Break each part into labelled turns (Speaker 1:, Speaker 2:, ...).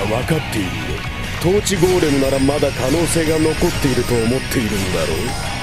Speaker 1: 分かっているよ。統治ゴーレムならまだ可能性が残っていると思っているんだろう。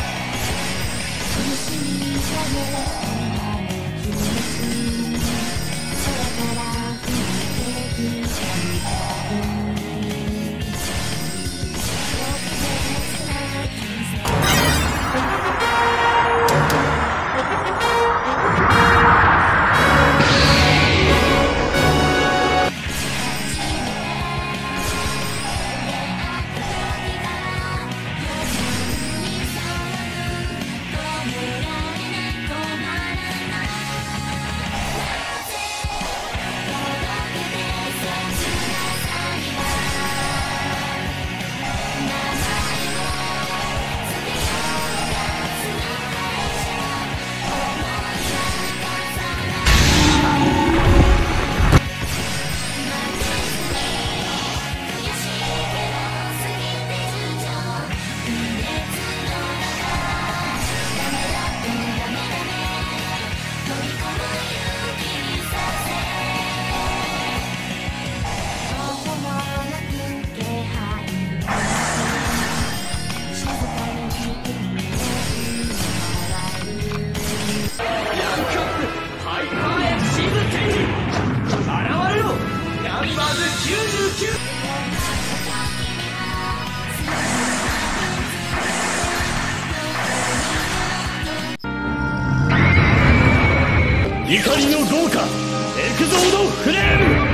Speaker 1: 怒りの豪華エクゾードフレーム。